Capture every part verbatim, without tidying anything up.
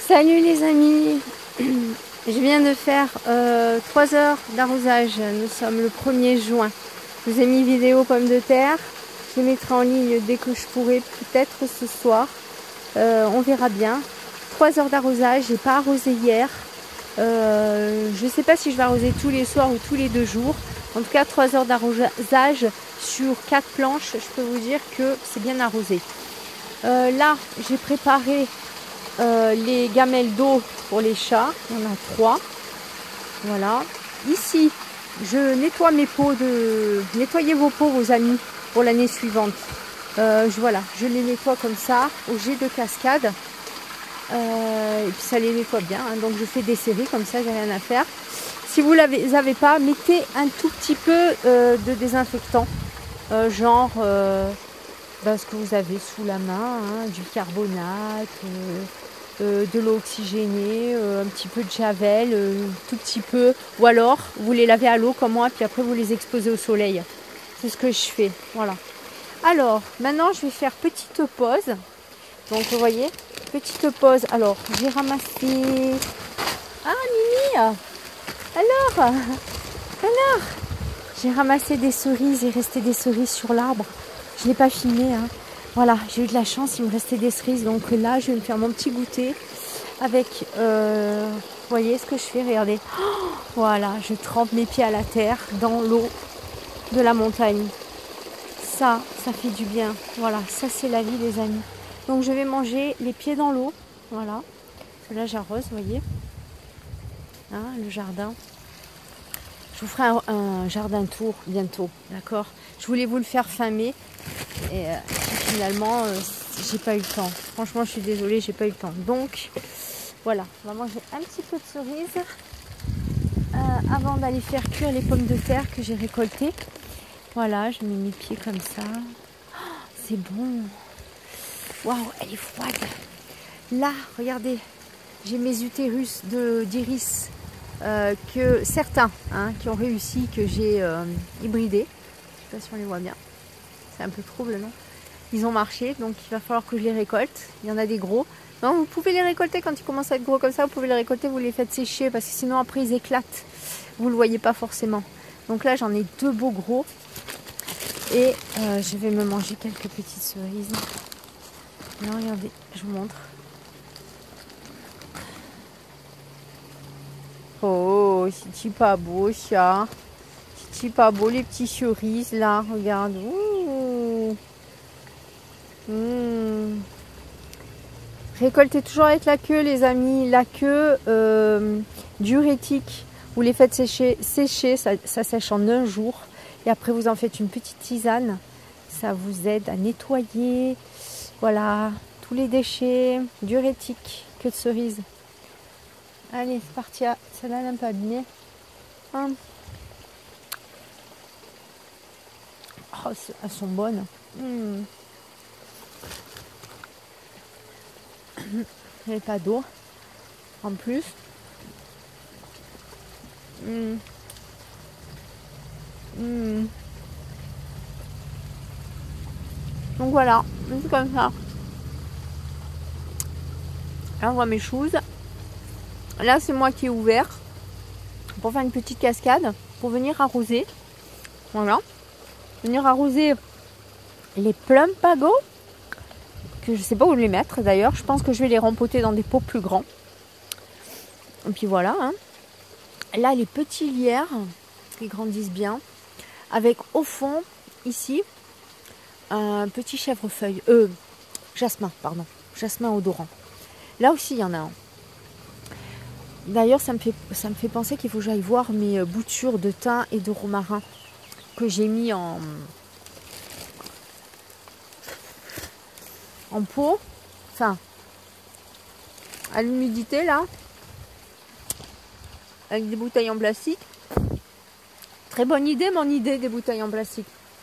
Salut les amis, je viens de faire euh, trois heures d'arrosage. Nous sommes le premier juin. Je vous ai mis vidéo pommes de terre. Je les mettrai en ligne dès que je pourrai, peut-être ce soir. Euh, on verra bien. trois heures d'arrosage. J'ai pas arrosé hier. Euh, je ne sais pas si je vais arroser tous les soirs ou tous les deux jours. En tout cas, trois heures d'arrosage sur quatre planches. Je peux vous dire que c'est bien arrosé. Euh, là, j'ai préparé Euh, les gamelles d'eau pour les chats, il y en a trois. Voilà. Ici, je nettoie mes pots de. Nettoyez vos pots, vos amis, pour l'année suivante. Euh, je, voilà, je les nettoie comme ça, au jet de cascade. Euh, et puis ça les nettoie bien. Hein, donc je fais des séries comme ça, j'ai rien à faire. Si vous ne l'avez pas, mettez un tout petit peu euh, de désinfectant. Euh, genre euh, ben, ce que vous avez sous la main, hein, du carbonate. Euh, Euh, de l'eau oxygénée, euh, un petit peu de javel, euh, tout petit peu, ou alors vous les lavez à l'eau comme moi, puis après vous les exposez au soleil. C'est ce que je fais, voilà. Alors, maintenant je vais faire petite pause. Donc vous voyez, petite pause. Alors, j'ai ramassé... Ah, Mimi! Alors Alors J'ai ramassé des cerises, il restait des cerises sur l'arbre. Je ne l'ai pas filmé, hein. Voilà, j'ai eu de la chance, il me restait des cerises. Donc là, je vais me faire mon petit goûter avec, euh, vous voyez ce que je fais, regardez. Oh, voilà, je trempe mes pieds à la terre dans l'eau de la montagne. Ça, ça fait du bien. Voilà, ça c'est la vie les amis. Donc je vais manger les pieds dans l'eau. Voilà. Là, j'arrose, vous voyez. Hein, le jardin. Je vous ferai un, un jardin tour bientôt, d'accord. Je voulais vous le faire fin mai. Et euh, finalement, euh, j'ai pas eu le temps. Franchement, je suis désolée, j'ai pas eu le temps. Donc, voilà, on va manger un petit peu de cerises euh, avant d'aller faire cuire les pommes de terre que j'ai récoltées. Voilà, je mets mes pieds comme ça. Oh, c'est bon. Waouh, elle est froide. Là, regardez, j'ai mes utérus de d'iris euh, que certains hein, qui ont réussi, que j'ai euh, hybridés. Je sais pas si on les voit bien. C'est un peu trouble, non? Ils ont marché, donc il va falloir que je les récolte. Il y en a des gros. Non, vous pouvez les récolter quand ils commencent à être gros comme ça. Vous pouvez les récolter, vous les faites sécher parce que sinon après ils éclatent. Vous ne le voyez pas forcément. Donc là, j'en ai deux beaux gros. Et euh, je vais me manger quelques petites cerises. Non, regardez, je vous montre. Oh, c'est pas beau ça. C'est pas beau les petits cerises là. Regarde. Ouh. Mmh. Récoltez toujours avec la queue les amis, la queue euh, diurétique, vous les faites sécher, sécher ça, ça sèche en un jour et après vous en faites une petite tisane, ça vous aide à nettoyer, voilà, tous les déchets diurétiques, queue de cerise. Allez c'est parti, celle-là elle est un peu abîmée. Hum. Oh, elles sont bonnes. Hum. Il n'y avait pas d'eau en plus. Mmh. Mmh. Donc voilà, c'est comme ça. Là on voit mes choses. Là c'est moi qui ai ouvert pour faire une petite cascade, pour venir arroser. Voilà. Venir arroser les plumpago. Que je sais pas où les mettre d'ailleurs. Je pense que je vais les rempoter dans des pots plus grands. Et puis voilà. Hein. Là les petits lierres qui grandissent bien. Avec au fond ici un petit chèvrefeuille. Euh, jasmin, pardon. Jasmin odorant. Là aussi il y en a un. D'ailleurs ça me fait ça me fait penser qu'il faut que j'aille voir mes boutures de thym et de romarin que j'ai mis en en pot, enfin à l'humidité là, avec des bouteilles en plastique. Très bonne idée mon idée des bouteilles en plastique.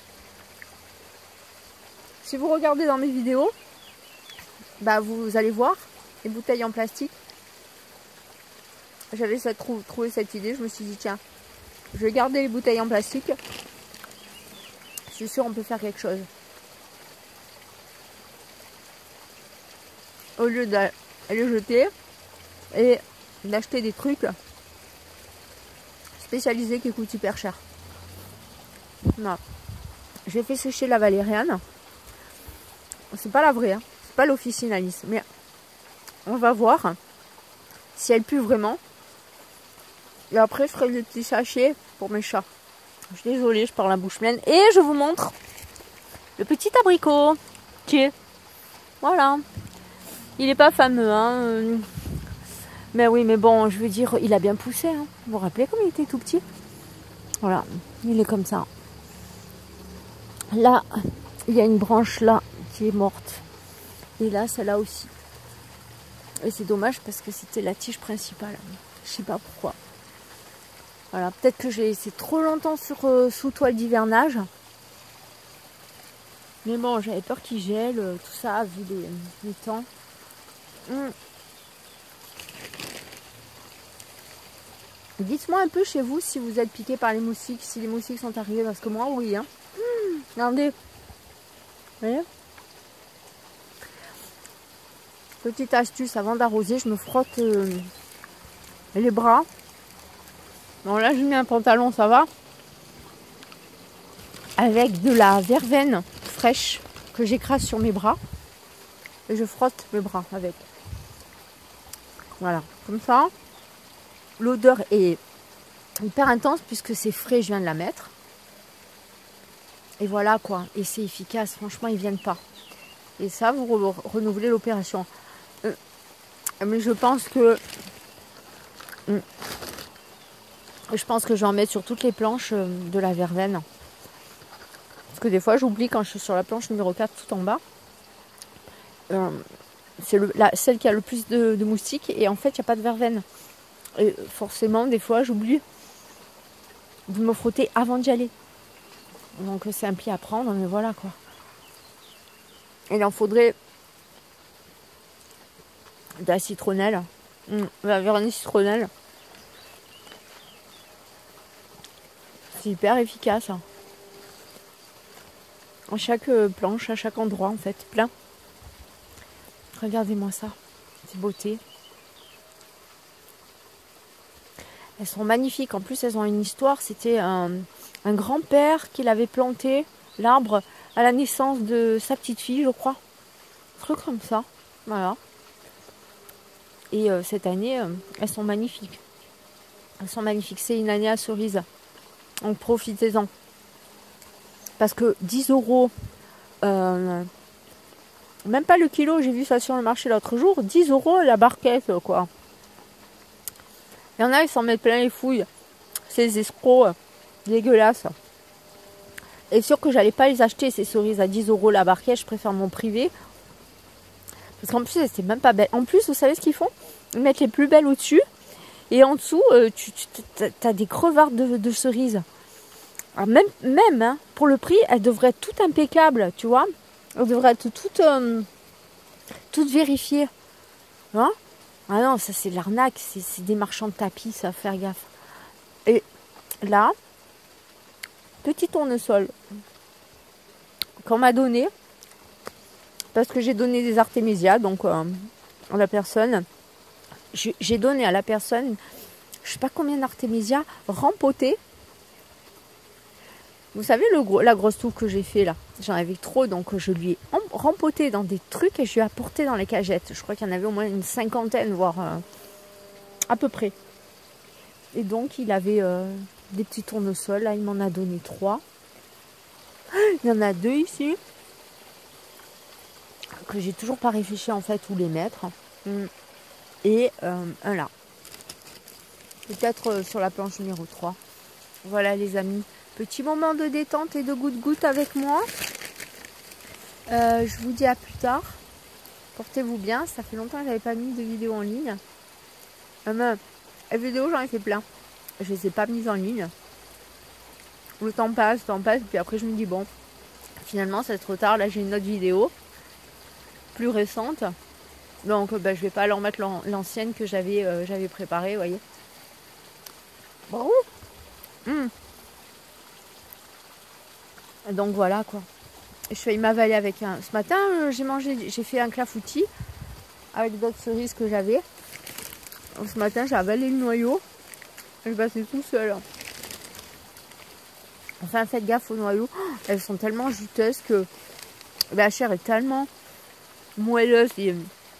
Si vous regardez dans mes vidéos, bah vous allez voir les bouteilles en plastique. J'avais trouvé cette idée, je me suis dit tiens, je vais garder les bouteilles en plastique. Je suis sûre on peut faire quelque chose. Au lieu de les jeter, et d'acheter des trucs spécialisés qui coûtent hyper cher. Non. J'ai fait sécher la valériane. C'est pas la vraie, hein. C'est pas l'officinalis, mais on va voir si elle pue vraiment. Et après, je ferai des petits sachets pour mes chats. Je suis désolée, je parle la bouche pleine. Et je vous montre le petit abricot qui est... Voilà. Il n'est pas fameux, hein. Mais oui, mais bon, je veux dire, il a bien poussé, hein. Vous vous rappelez comme il était tout petit? Voilà, il est comme ça. Là, il y a une branche là qui est morte. Et là, celle-là aussi. Et c'est dommage parce que c'était la tige principale. Je sais pas pourquoi. Voilà, peut-être que j'ai laissé trop longtemps sur, euh, sous toile d'hivernage. Mais bon, j'avais peur qu'il gèle, euh, tout ça, vu les, les temps. Hum. Dites-moi un peu chez vous si vous êtes piqué par les moustiques, si les moustiques sont arrivés, parce que moi, oui. Hein. Hum, regardez. Vous voyez? Petite astuce, avant d'arroser, je me frotte euh, les bras. Bon, là, j'ai mis un pantalon, ça va. Avec de la verveine fraîche que j'écrase sur mes bras. Et je frotte mes bras avec. Voilà, comme ça. L'odeur est hyper intense puisque c'est frais, je viens de la mettre. Et voilà quoi. Et c'est efficace, franchement, ils ne viennent pas. Et ça, vous re renouvelez l'opération. Euh, mais je pense que... Euh, je pense que je vais en mettre sur toutes les planches de la verveine. Parce que des fois, j'oublie quand je suis sur la planche numéro quatre tout en bas. Euh, c'est celle qui a le plus de, de moustiques. Et en fait, il n'y a pas de verveine. Et forcément, des fois, j'oublie de me frotter avant d'y aller. Donc, c'est un pli à prendre. Mais voilà, quoi. Il en faudrait de la citronnelle. Mmh, la vernis citronnelle. C'est hyper efficace. À chaque planche, à chaque endroit, en fait. Plein. Regardez-moi ça. C'est beauté. Elles sont magnifiques. En plus, elles ont une histoire. C'était un, un grand-père qui l'avait planté, l'arbre, à la naissance de sa petite fille, je crois. Un truc comme ça. Voilà. Et euh, cette année, euh, elles sont magnifiques. Elles sont magnifiques. C'est une année à cerise. Donc, profitez-en. Parce que dix euros, euh, même pas le kilo, j'ai vu ça sur le marché l'autre jour, dix euros la barquette, quoi. Il y en a, ils s'en mettent plein les fouilles. Ces escrocs euh, dégueulasses. Et sûr que j'allais pas les acheter, ces cerises à dix euros la barquette, je préfère mon privé. Parce qu'en plus, c'est même pas belle. En plus, vous savez ce qu'ils font? Ils mettent les plus belles au-dessus. Et en dessous, euh, tu, tu as des crevards de, de cerises. Alors même, même hein, pour le prix, elle devrait être toute impeccable, tu vois. Elle devrait être toute, euh, toute vérifiée. Hein? Ah non, ça c'est de l'arnaque, c'est des marchands de tapis, ça va faire gaffe. Et là, petit tournesol qu'on m'a donné, parce que j'ai donné des artémisias, donc euh, à la personne, j'ai donné à la personne, je sais pas combien d'artémisias rempotés. Vous savez, le gros, la grosse touffe que j'ai fait là, j'en avais trop, donc je lui ai rempoté dans des trucs et je lui ai apporté dans les cagettes. Je crois qu'il y en avait au moins une cinquantaine, voire euh, à peu près. Et donc, il avait euh, des petits tournesols. Là, il m'en a donné trois. Il y en a deux ici. Que j'ai toujours pas réfléchi en fait où les mettre. Et euh, un là. Peut-être euh, sur la planche numéro trois. Voilà les amis. Petit moment de détente et de goutte-goutte avec moi. Euh, je vous dis à plus tard. Portez-vous bien. Ça fait longtemps que j'avais pas mis de vidéo en ligne. Euh, les vidéos, j'en ai fait plein. Je les ai pas mises en ligne. Le temps passe, le temps passe. Puis après, je me dis, bon, finalement, c'est trop tard. Là, j'ai une autre vidéo plus récente. Donc, bah, je vais pas leur mettre l'ancienne que j'avais euh, j'avais préparée, vous voyez. Bon. Mmh. Donc voilà quoi. Je fais m'avaler avec un. Ce matin, euh, j'ai mangé, j'ai fait un clafoutis avec d'autres cerises que j'avais. Ce matin, j'ai avalé le noyau. Je passais tout seul. Enfin, faites gaffe aux noyaux. Elles sont tellement juteuses que la chair est tellement moelleuse et,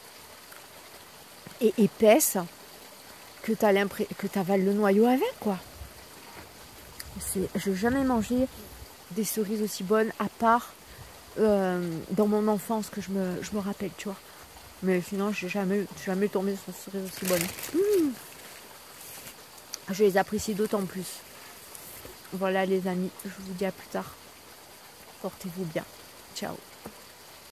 et épaisse que tu as l'impression que tu avales le noyau avec, quoi. Je n'ai jamais mangé des cerises aussi bonnes, à part euh, dans mon enfance que je me, je me rappelle, tu vois. Mais sinon, je n'ai jamais, jamais tombé sur des cerises aussi bonnes. Mmh. Je les apprécie d'autant plus. Voilà les amis, je vous dis à plus tard. Portez-vous bien. Ciao.